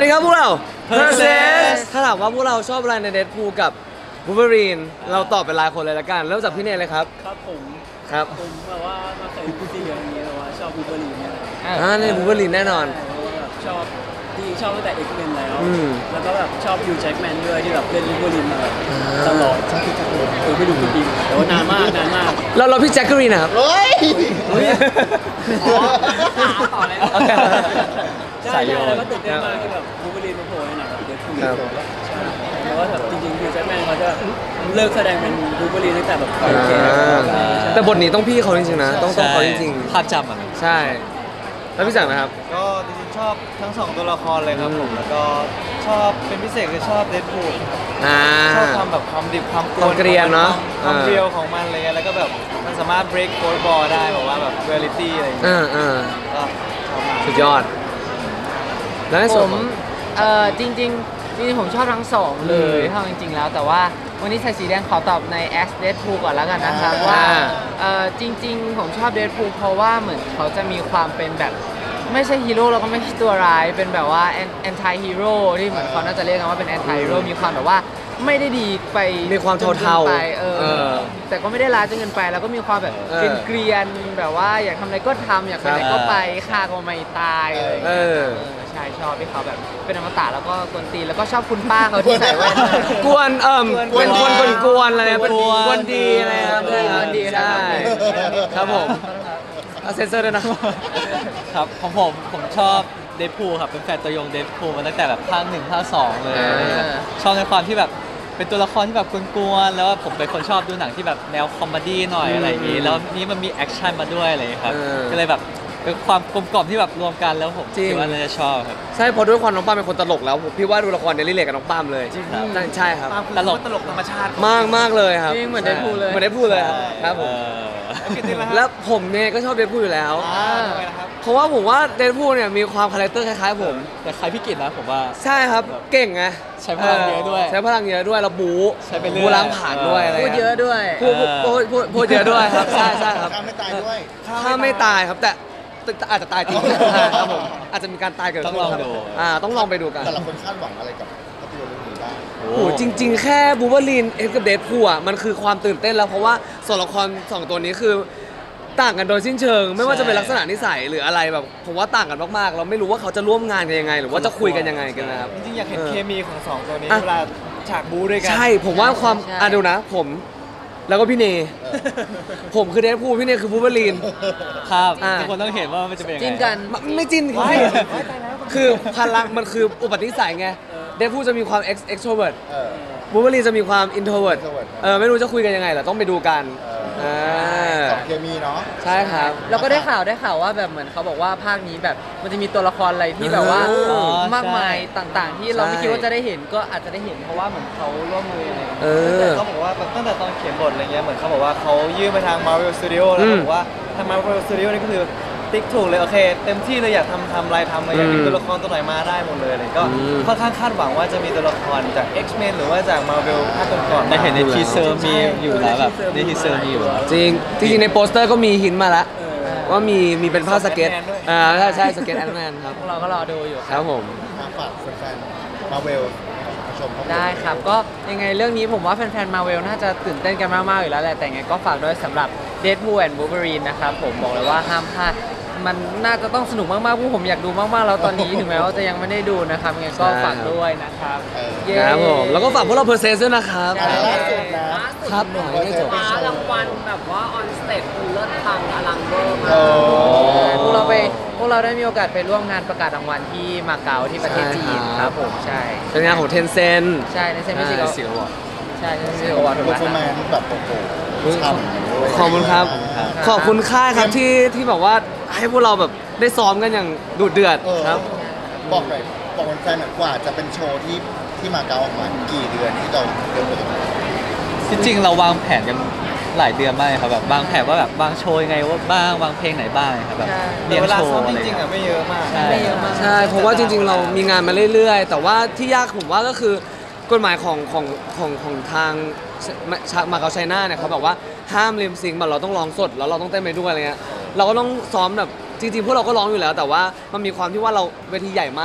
ดีครับพวกเรา Perses ถ้าถามว่าพวกเราชอบอะไรในเดดพูลกับบูเบอรีนเราตอบเป็นรายคนเลยละกันเริ่มจากพี่เนยเลยครับครับผมครับแบบว่ามาเคยพูดที่อย่างนี้แบบว่าชอบบูเบอรีเนี่ยในบูเบอรีนแน่นอนชอบที่ชอบตั้งแต่ X-Men แล้วก็แบบชอบยูแจ็คแมนด้วยที่แบบเล่นบูเบอรีนมาแบบตลอดไม่ดูคุณดีแต่ว่านานมากเราพี่แจ็คเกอรีนนะครับเฮ้ยต่อเลยใช่แล้วก็ตื่นเต้นมากที่แบบบูเบอรีนมาโผล่ในหนังเดดพูลเพราะว่าแบบจริงๆยูแจ็คแมนเขาจะเลิกแสดงเป็นบูเบอรีนตั้งแต่แบบแต่บทนี้ต้องพี่เขาจริงๆนะต้องเขาจริงๆภาพจำอ่ะใช่แล้วพี่จักรนะครับก็จริงๆชอบทั้งสองตัวละครเลยครับผมแล้วก็ชอบเป็นพิเศษคือชอบเดดพูลครับชอบความแบบความดิบความกวนเกรียนเนาะความเรียวของมันเลยแล้วก็แบบมันสามารถ break fourth wall ได้แบบว่าแบบ reality อะไรอย่างเงี้ยก็ชอบมากสุดยอดแล้วผมจริงผมชอบทั้งสองเลยเท่าจริงๆแล้วแต่ว่าวันนี้ใส่สีแดงขอตอบใน As Deadpool ก่อนแล้วกันนะครับว่าจริงๆผมชอบ Deadpool เพราะว่าเหมือนเขาจะมีความเป็นแบบไม่ใช่ฮีโร่แล้วก็ไม่ใช่ตัวร้ายเป็นแบบว่า anti hero ที่เหมือนเขาน่าจะเรียกกันว่าเป็น anti hero มีความแบบว่าไม่ได้ดีไปมีความเทาๆแต่ก็ไม่ได้ร้ายจนเกินไปแล้วก็มีความแบบเกรียนแบบว่าอยากทำอะไรก็ทำอยากไปไหนก็ไปฆ่าก็ไม่ตายเลยใช่ชอบที่เขาแบบเป็นอมตะแล้วก็กวนตีนแล้วก็ชอบคุณป้าเขาที่ใส่แว่นกวนเป็นคนกวนอะไรเป็นกวนดีอะไรครับใช่ครับผมเซนเซอร์ด้วยนะครับของผมชอบเดดพูลครับเป็นแฟนตัวยงเดดพูลมาตั้งแต่แบบภาค1ภาค2เลยชอบในความที่แบบเป็นตัวละครที่แบบกวนๆแล้วผมเป็นคนชอบดูหนังที่แบบแนวคอมเมดี้หน่อยอะไรอย่างนี้แล้วนี้มันมีแอคชั่นมาด้วยอะไรครับก็เลยแบบเป็นความกลมกล่อมที่แบบรวมกันแล้วผมคิดว่าน่าจะชอบครับใช่พอด้วยความน้องป้าเป็นคนตลกแล้วพี่ว่าดูละครเนี่ยรีเลทกับน้องป้ามเลยใช่ครับตลกธรรมชาติมากเลยครับเหมือนเดดพูลเลยครับผมแล้วผมเนี่ยก็ชอบเดดพูลอยู่แล้วเพราะว่าผมว่าเดดพูลเนี่ยมีความคาแรคเตอร์คล้ายๆผมแต่คล้ายพี่กิตนะผมว่าใช่ครับเก่งไงใช้พลังเยอะด้วยแล้วบูล้างผ่านด้วยอะไรพูดเยอะด้วยพูดเยอะด้วยครับใช่ครับฆ่าไม่ตายด้วยฆ่าไม่ตายครับแต่อาจจะตายจริงครับผมอาจจะมีการตายเกิดขึ้นต้องลองดูต้องลองไปดูกันแต่ละคนคาดหวังอะไรกับภาพยนตร์เรื่องนี้บ้างโอ้จริงๆแค่บูเบอรีนกับเดดพูลมันคือความตื่นเต้นแล้วเพราะว่าตัวละคร2ตัวนี้คือต่างกันโดยสิ้นเชิงไม่ว่าจะเป็นลักษณะนิสัยหรืออะไรแบบผมว่าต่างกันมากๆเราไม่รู้ว่าเขาจะร่วมงานกันยังไงหรือว่าจะคุยกันยังไงกันนะครับจริงๆอยากเห็นเคมีของ2ตัวนี้เวลาฉากบู๊ด้วยกันใช่ผมว่าความดูนะผมแล้วก็พี่เนผมคือเดดพูลพี่เนคือบูเบอรีนครับทุกคนต้องเห็นว่ามันจะเป็นยังไงจริงกันไม่จริงคือพลังมันคืออุปนิสัยไงเดดพูลจะมีความ extrovert บูเบอรีนจะมีความ introvert ไม่รู้จะคุยกันยังไงแหละต้องไปดูกันเคมีเนาะใช่ครับเราก็ได้ข่าวว่าแบบเหมือนเขาบอกว่าภาคนี้แบบมันจะมีตัวละครอะไรที่แบบว่ามากมายต่างๆที่เราไม่คิดว่าจะได้เห็นก็อาจจะได้เห็นเพราะว่าเหมือนเขาร่วมมือแต่เขาบอกว่าตั้งแต่ตอนเขียนบทอะไรเงี้ยเหมือนเขาบอกว่าเขายื่นไปทาง Marvel Studio แล้วบอกว่าทาง Marvel Studio นี่ก็คือติ๊กถูกเลยโอเคเต็มที่เลยอยากทำอะไรทำเลยอยากมีตัวละครตัวไหนมาได้หมดเลยก็ค่อนข้างคาดหวังว่าจะมีตัวละครจาก X-Men หรือว่าจาก Marvel ภาคก่อนๆได้เห็นในทีเซอร์มีอยู่แล้วแบบในทีเซอร์มีอยู่จริงในโปสเตอร์ก็มีหินมาแล้วว่ามีเป็นภาพสเก็ตใช่สเก็ตแอนด์แมนครับพวกเราก็รอดูอยู่ครับผมฝากแฟนๆ Marvel ได้ครับก็ยังไงเรื่องนี้ผมว่าแฟนๆ Marvel น่าจะตื่นเต้นกันมากๆอยู่แล้วแหละแต่ไงก็ฝากด้วยสำหรับ Deadpool and Wolverine นะครับผมบอกเลยว่าห้ามพลาดมันน่าจะต้องสนุกมากๆพวกผมอยากดูมากๆแล้วตอนนี้ถึงแม้ว่าจะยังไม่ได้ดูนะครับยังไงก็ฝากด้วยนะครับครับผมแล้วก็ฝากพวกเราPersesด้วยนะครับครับหน่อยไม่จบรางวัลแบบว่า on stage เลิศปังอลังเวอร์มากพวกเราได้มีโอกาสไปร่วมงานประกาศรางวัลที่มาเก๊าที่ประเทศจีนครับผมใช่เป็นงานของTencent ใช่ Tencent Music Award ใช่ Music Award ถูกไหมแบบโอ้โหขอบคุณครับขอบคุณค่ายครับที่แบบว่าให้พวกเราแบบได้ซ้อมกันอย่างดุเดือดครับบอกแฟนๆกว่าจะเป็นโชว์ที่มาเก๊าออกมากี่เดือนที่เราเดินไปจริงๆเราวางแผนกันหลายเดือนมากครับแบบวางแผนว่าแบบวางโชว์ยังไงว่าบ้างวางเพลงไหนบ้างครับแบบเรียนโชว์จริงๆไม่เยอะมากใช่เพราะว่าจริงๆเรามีงานมาเรื่อยๆแต่ว่าที่ยากผมว่าก็คือกฎหมายของทางมาเก๊าไชน่าเนี่ยเขาบอกว่าห้ามลิมซิงค์แบบเราต้องร้องสดแล้วเราต้องเต้นไปด้วยอะไรเงี้ยเราก็ต้องซ้อมแบบจริงๆพวกเราก็ร้องอยู่แล้วแต่ว่ามันมีความที่ว่าเราเวทีใหญ่มาก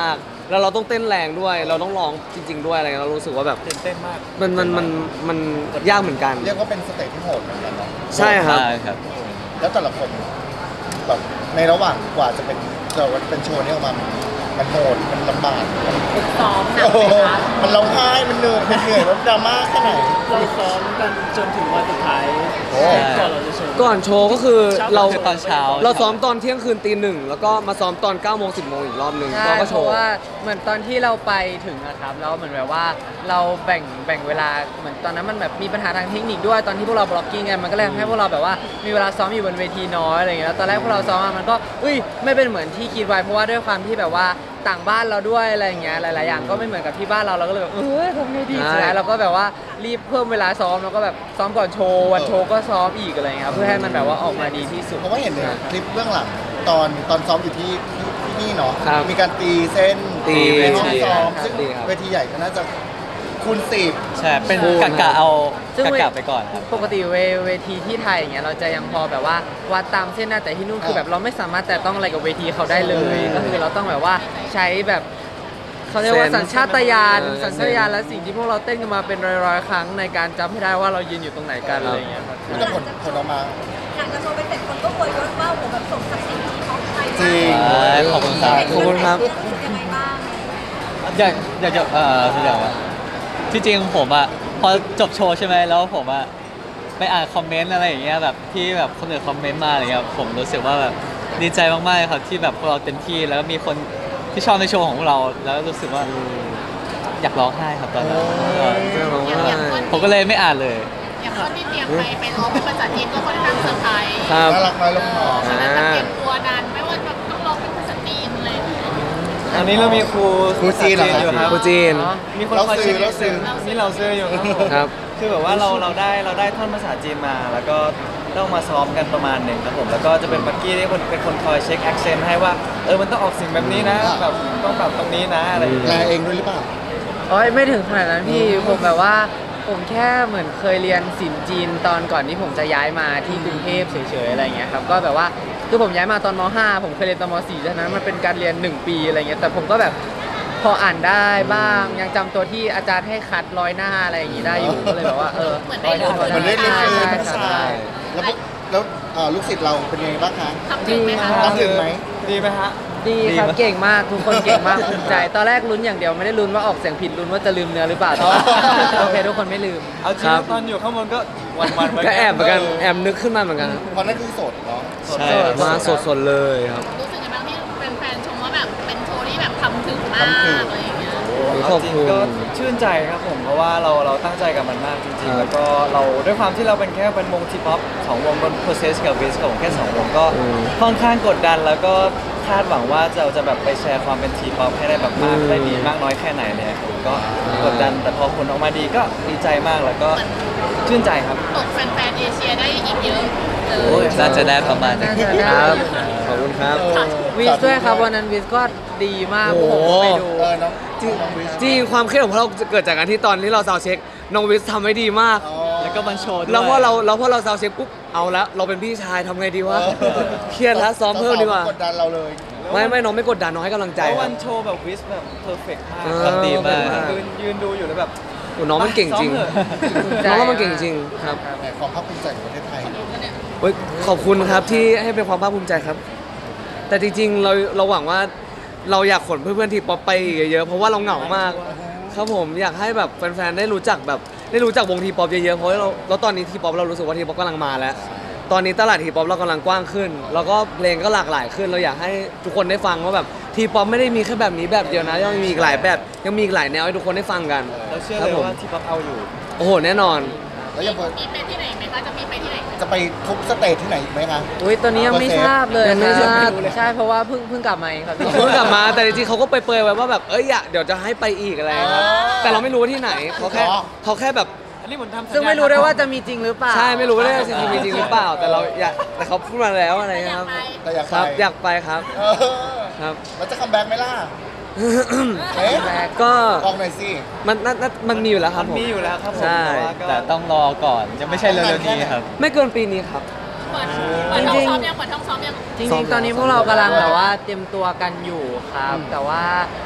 แล้วเราต้องเต้นแรงด้วย เราต้องร้องจริง ๆ ด้วยอะไรเงี้ยเรารู้สึกว่าแบบตื่นเต้นมากมันยากเหมือนกันเรียกว่าเป็นสเตจที่โหดเหมือนกันเนาะใช่ครับใช่ครับแล้วแต่ละคนแบบในระหว่างกว่าจะเป็นโชว์นี้ออกมามันโหดมันลำบากฝึกซ้อมหนักโอ้ไหโหมคะมันร้องไห้มันเหนื่อยมันดราม่าแค่ไหนเราซ้อมกันจนถึงวันสุดท้ายโอ้ก่อนเราจะโชว์ก่อนโชว์ก็คือเราคือตอนเช้าเราซ้อมตอนเที่ยงคืนตีหนึ่งแล้วก็มาซ้อมตอน9โมง10โมงอีกรอบหนึ่งใช่ก็เพโชว์ราะว่าเหมือนตอนที่เราไปถึงนะครับแล้วเหมือนแบบว่าเราแบ่งเวลาเหมือนตอนนั้นมันแบบมีปัญหาทางเทคนิคด้วยตอนที่พวกเราบล็อกกิ้งกันมันก็เลยทำให้พวกเราแบบว่ามีเวลาซ้อมอยู่บนเวทีน้อยอะไรอย่างเงี้ยแล้วตอนแรกพวกเราซ้อมมันก็ไม่เป็นเหมือนที่คิดไว้เพราะว่าด้วยความที่แบบว่าต่างบ้านเราด้วยอะไรอย่างเงี้ยหลายๆอย่างก็ไม่เหมือนกับที่บ้านเราก็เลยแบบทำไงดีสุดท้ายเราก็แบบว่ารีบเพิ่มเวลาซ้อมแล้วก็แบบซ้อมก่อนโชว์วันโชว์ก็ซ้อมอีกอะไรอย่างเงี้ยครับเพื่อให้มันแบบว่าออกมาดีที่สุดเพราะว่าเห็นในคลิปเบื้องหลังตอนซ้อมอยู่ที่นี่เนาะครับมีการตีเส้นตีในห้องซ้อมครับซึ่งตีครับเวทีใหญ่ก็น่าจะคูณ10 ใช่ เป็นกะเอาซึ่งกะไปก่อนครับปกติเวทีที่ไทยอย่างเงี้ยเราจะยังพอแบบว่าวัดตามเส้นได้แต่ที่นู่นคือแบบเราไม่สามารถแต่ต้องอะไรกับเวทีเขาได้เลย ก็คือเราต้องแบบว่าใช้แบบเขาเรียกว่าเซนส์สัญชาตญาณเออสัญชาตญาณและสิ่งที่พวกเราเต้นกันมาเป็นร้อยๆครั้งในการจำให้ได้ว่าเรายืนอยู่ตรงไหนกันอะไรอย่างเงี้ยครับแต่ผลออกมาหลังจากโชว์ไปเสร็จคนก็อวยยศว่าโหแบบสมศักดิ์ศรีของไทยจริงขอบคุณครับขอบคุณครับรู้สึกยังไงบ้างอยากจะคืออย่างว่าที่จริงผมอ่ะพอจบโชว์ใช่ไหมแล้วผมอ่ะไปอ่านคอมเมนต์อะไรอย่างเงี้ยแบบที่แบบคนอื่นคอมเมนต์มาอะไรเงี้ยผมรู้สึกว่าแบบดีใจมากๆเลยครับที่แบบพวกเราเต็มที่แล้วก็มีคนที่ชอบในโชว์ของพวกเราแล้วรู้สึกว่าอยากร้องไห้ครับตอนนั้นผมก็เลยไม่อ่านเลยอย่างคนที่เตรียมไปร้องเป็นภาษาจีนก็ค่อนข้างเซอร์ไพรส์ครับน่ารักน้อยลงหน่อยฉะนั้นจะเตรียมตัวนานไม่ว่าจะต้องร้องเป็นภาษาจีนเลยอันนี้เรามีครูครูจีนเหรออยู่ครับครูจีนมีคนคอยเช็คเราซื้อนี่เราซื้ออยู่ครับผมครับคือแบบว่าเราได้ท่อนภาษาจีนมา แล้วก็ต้องมาซ้อมกันประมาณหนึ่งครับผมแล้วก็จะเป็นปักกี้ที่เป็นคนคอยเช็คแอคเซนต์ให้ว่ามันต้องออกเสียงแบบนี้นะแบบต้องปรับตรงนี้นะอะไรอย่างแปลเงี้ยเองด้วยหรือเปล่าไม่ถึงขนาดนั้นพี่ผมแบบว่าผมแค่เหมือนเคยเรียนศิลป์จีนตอนก่อนที่ผมจะย้ายมาที่กรุงเทพเฉยๆอะไรเงี้ยครับก็แบบว่าคือผมย้ายมาตอนม .5 ผมเคยเรียนตอนม .4 ฉะนั้นมันเป็นการเรียน1ปีอะไรเงี้ยแต่ผมก็แบบพออ่านได้บ้างยังจำตัวที่อาจารย์ให้คัดร้อยหน้าอะไรอย่างงี้ได้อยู่ก็เลยแบบว่าเหมือนได้ร้อยหน้าเรียนเหมือนได้เรียนรู้ใช่ภาษาใช่แล้วลูกศิษย์เราเป็นยังไงบ้างคะทำถึงไหมคะทำถึงไหมดีไหมฮะดีครับเก่งมากทุกคนเก่งมากภูมิใจตอนแรกลุ้นอย่างเดียวไม่ได้ลุ้นว่าออกเสียงผิดลุ้นว่าจะลืมเนื้อหรือเปล่าแต่ว่าโอเคทุกคนไม่ลืมเอาจริคงรับตอนอยู่ข้างบนก็วันๆก็แอบเหมือนกันแอบนึกขึ้นมาเหมือนกันครับเพราะนั่นคือโสดเนาะใช่ครับมาสดๆเลยครับรู้สึกยังไงบ้างที่แฟนๆชมว่าแบบเป็นโชว์ที่แบบทำถึงมากอะไรอย่างเงี้ยขอบคุณเอาจริงก็ชื่นใจครับผมเพราะว่าเราตั้งใจกับมันมากจริงๆ แล้วก็เราด้วยความที่เราเป็นแค่เป็นวงทีป๊อปสองวงบน process กับ Wiz กับผมแค่สองวงก็ค่อนข้างกดดันแล้วก็คาดหวังว่าเราจะแบบไปแชร์ความเป็นทีป๊อปให้ได้แบบมากได้ดีมากน้อยแค่ไหนเนี่ยผมก็กดดันแต่พอผลออกมาดีก็ดีใจมากแล้วก็ชื่นใจครับตกแฟนๆเอเชียได้อีกเยอะเลโอ้ยยน่าจะได้ประมาณนี้น่าจะได้ครับ ขอบคุณครับวิสด้วยครับวันนั้นวิสก็ดีมากโอ้โหผมไปดูน้องจริงความเครียดของพวกเราเกิดจากการที่ตอนที่เราซาวด์เช็คน้องวิสทำไว้ดีมากแล้วก็มันโชว์ด้วยแล้วพอเราซาวด์เช็คปุ๊บเอาละเราเป็นพี่ชายทำไงดีวะเครียดแล้วซ้อมเพิ่มดีกว่ากดดันเราเลยไม่น้องไม่กดดันน้องให้กำลังใจแล้วควัรับนโชว์แบบวิสแบบเพอร์เฟกต์มากทำดีมากยืนดูอยู่แล้วแบบโอ้น้องมันเก่งจริงซ้อมเถอะน้องว่ามันเก่งจริงครับแหมความภาคภูมิใจของประเทศไทยเฮ้ยขอบคุณครับที่ให้เป็นความภาคภูมิใจครับ แต่จริงๆเราหวังว่าเราอยากขนเพื่อนๆทีป๊อปไปเยอะๆเพราะว่าเราเหงามาก ครับผมอยากให้แบบแฟนๆได้รู้จักวงทีป๊อปเยอะๆเพราะเราตอนนี้ทีป๊อปเรารู้สึกว่าทีป๊อปกำลังมาแล้ว ตอนนี้ตลาดทีป๊อปเรากำลังกว้างขึ้น แล้วก็เพลงก็หลากหลายขึ้น เราอยากให้ทุกคนได้ฟังว่าแบบทีป๊อปไม่ได้มีแค่แบบนี้แบบเดียวนะยังมีอีกหลายแบบยังมีอีกหลายแนวให้ทุกคนได้ฟังกันเราเชื่อครัเลยผมว่าที่ป๊อปเอาอยู่โอ้โหแน่นอนแล้วยังมีไปที่ไหนไหมคะจะมีไปที่ไหนไหมจะไปทุกสเตจที่ไหนอีกไหมคะอุ้ยตอนนี้ยังไม่ทราบเลยยังไม่ทราบใช่เพราะว่าเพิ่งกลับมาเองครับพี่เพิ่งกลับมาแต่จริงๆเขาก็เปรยๆไว้ว่าแบบเดี๋ยวจะให้ไปอีกอะไรครับแต่เราไม่รู้ว่าที่ไหนเขาแค่แบบอันนี้เหมือนทำซึ่งไม่รู้ด้วยว่าจะมีจริงหรือเปล่าใช่ไม่รู้ว่าได้จริงๆมีจริงหรือเปล่า แต่เราอยากแต่เขาพูดมาแล้วอะไรอยาคกรับไปแต่อยากคไปรับอยากไปครับเออครับแล้วจะคัมแบ็กไหมล่ะเอ๊ะก็บอกหน่อยสิมันมีอยู่แล้วครับมันผมมีอยู่แล้วครับผมใช่แต่ว่าก็แต่ต้องรอก่อนยังไม่ใช่เร็วๆนี้ครับไม่เกินปีนี้ครับเปิดห้องซ้อมยังเปิดห้องซ้อมยังจริงๆ ตอนนี้พวกเรากำลังแบบว่าเตรียมตัวกันอยู่ครับ แต่ว่า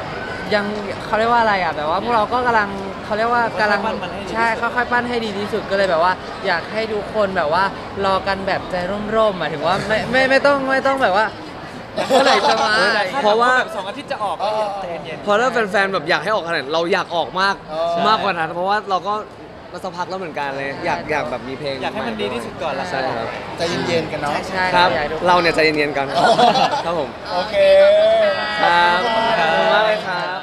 ยังเขาเรียกว่าอะไรอ่ะแบบว่าพวกเราก็กำลังเขาเรียกว่ากำลังค่อยๆปั้นมันให้ดีที่สุดใช่ค่อยๆปั้นให้ดีที่สุดก็เลยแบบว่า อยากให้ทุกคนแบบว่ารอกันแบบใจร่มๆหมายถึงว่าไม่ต้องแบบว่าเมื่อไหร่จะมาเพราะว่าแบบ2 อาทิตย์จะออกก็ใจเย็นเพราะถ้าแฟนๆแบบอยากให้ออกขนาดเราอยากออกมากอ๋อมากกว่านั้นเพราะว่าเราก็สักพักแล้วเหมือนกันเลยอยากแบบมีเพลงอยากให้มันดีที่สุดก่อนละใช่ครับใจเย็นๆกันเนาะใช่ครับอยกให้ทุกคนเราเนี่ยใจเย็นๆกันอ๋อครับผมโอเคครับขอบคุณมากเลยครับ